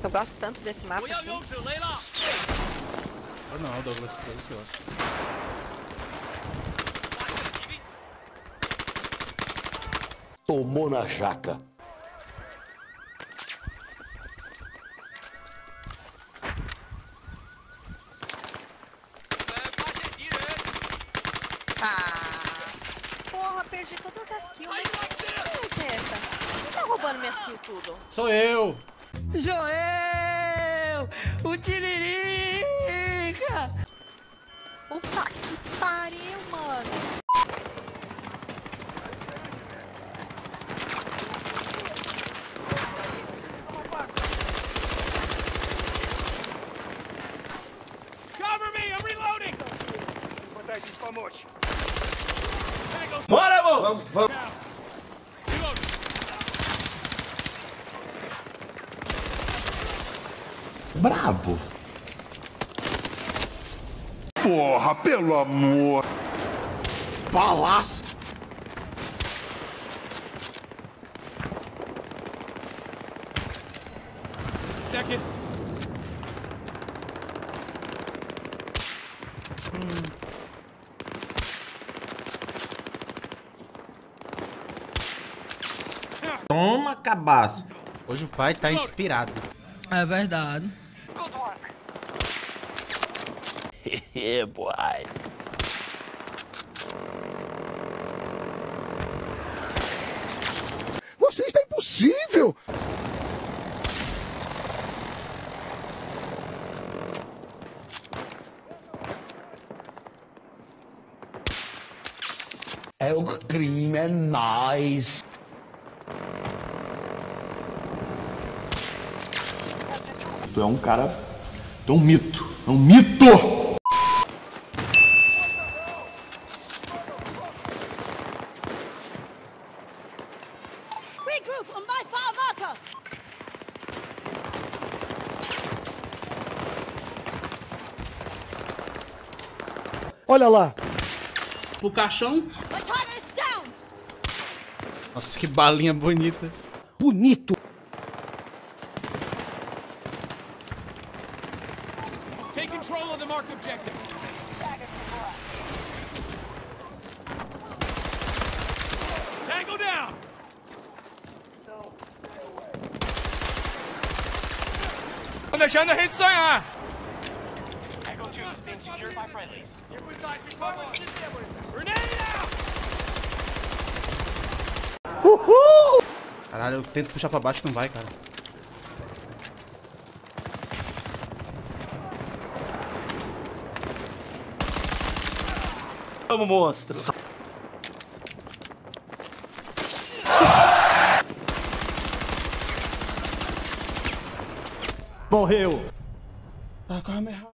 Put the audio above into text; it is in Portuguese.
Eu gosto tanto desse mapa aqui. Eu não, Douglas eu acho. Tomou na jaca. Porra, perdi todas as kills. Mas que é essa? Quem tá roubando minhas kills tudo? Sou eu! Joel! O Tiririca! Puta que pariu, mano. Cover me, I'm reloading! Importante isso pra morte. Bora, moço! Vamos. Brabo. Porra, pelo amor. Falasse. Second. Toma, cabaço. Hoje o pai tá inspirado. É verdade. Yeah, boy. Você está impossível. É o crime, é nóis. Tu é um cara... Tu é um mito. É um mito! Regroup on my far marker! Olha lá. No caixão. My timer is down! Nossa, que balinha bonita. Bonito. Take control of the marked objective. Tango down! Não deixando a gente sonhar! Echo 2 is being secured by friendlies. Grenade out! Caralho, eu tento puxar pra baixo e não vai, cara. Vamos, monstro. Morreu. Ah, calma, errado.